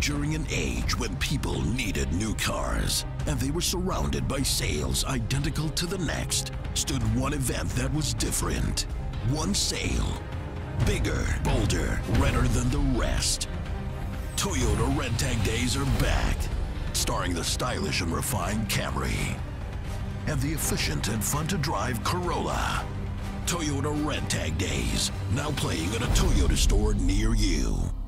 during an age when people needed new cars, and they were surrounded by sales identical to the next, stood one event that was different. One sale. Bigger, bolder, redder than the rest. Toyota Red Tag Days are back, starring the stylish and refined Camry and the efficient and fun-to-drive Corolla. Toyota Red Tag Days, now playing at a Toyota store near you.